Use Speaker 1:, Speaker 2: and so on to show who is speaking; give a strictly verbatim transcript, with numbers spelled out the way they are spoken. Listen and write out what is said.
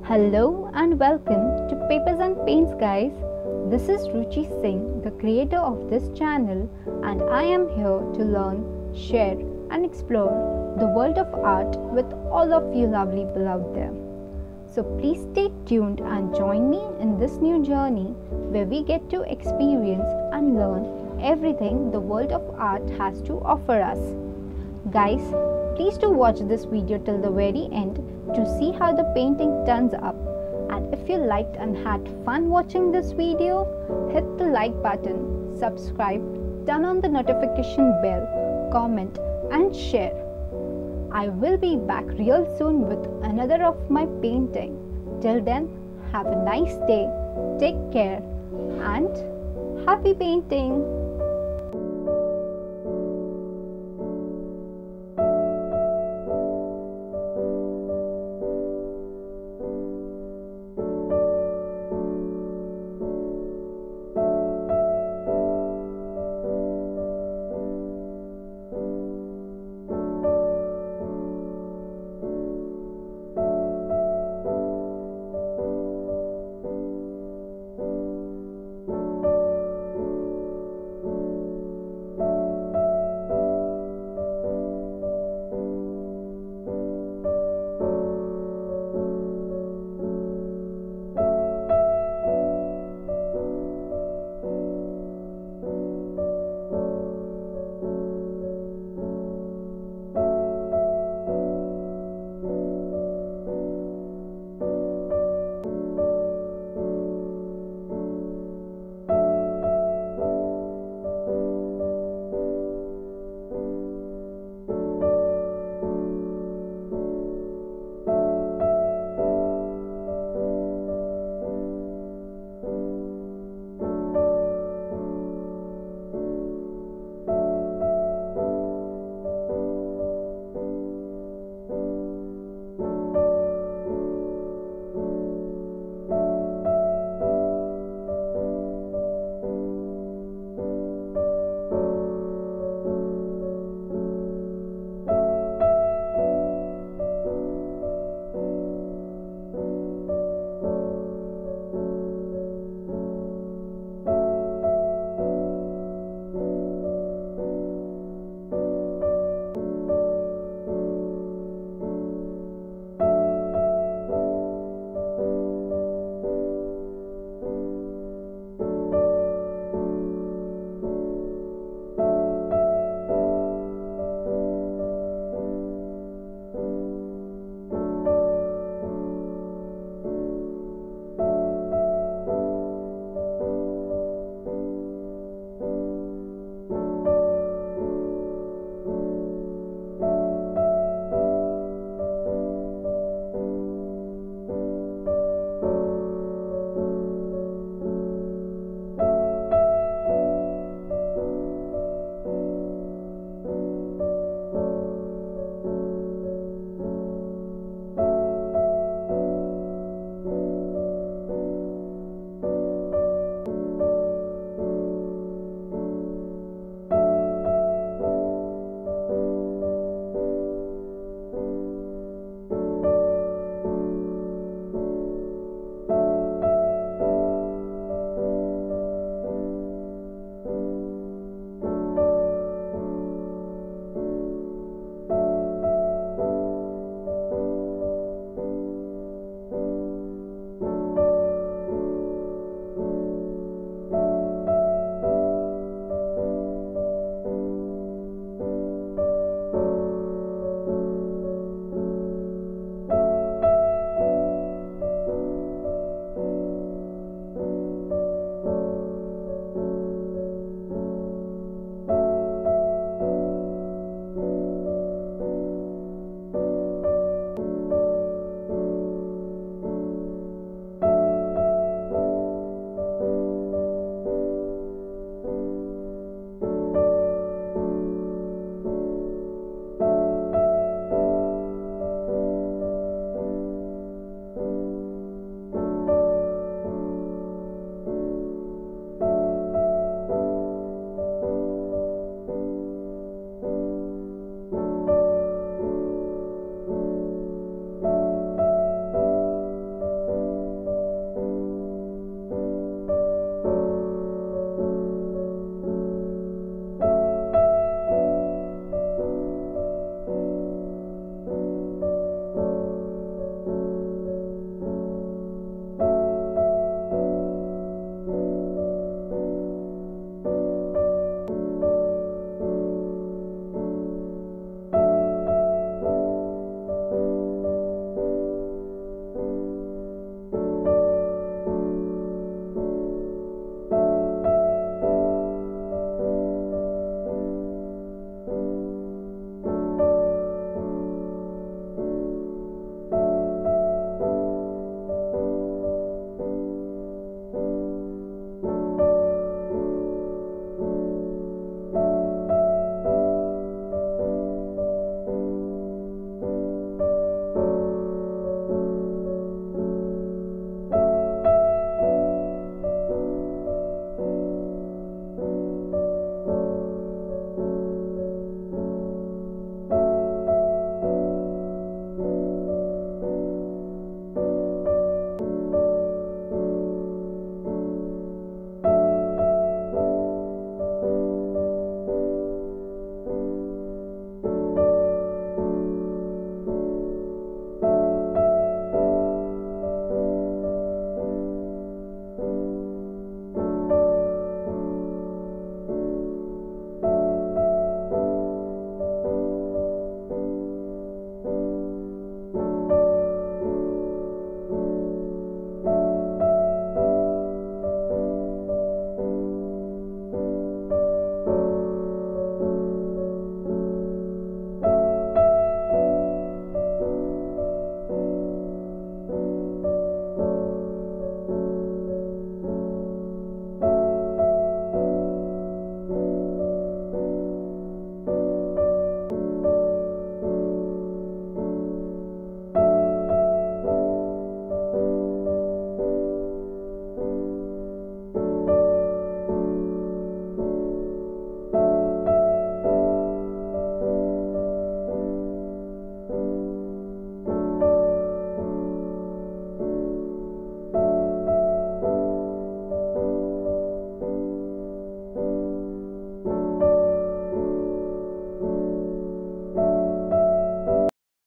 Speaker 1: Hello and welcome to Papers and Paints, guys. This is Ruchi Singh, the creator of this channel, and I am here to learn, share and explore the world of art with all of you lovely people out there. So please stay tuned and join me in this new journey where we get to experience and learn everything the world of art has to offer us. Guys, please do watch this video till the very end to see how the painting turns up. And if you liked and had fun watching this video, hit the like button, subscribe, turn on the notification bell, comment and share. I will be back real soon with another of my painting. Till then, have a nice day, take care and happy painting!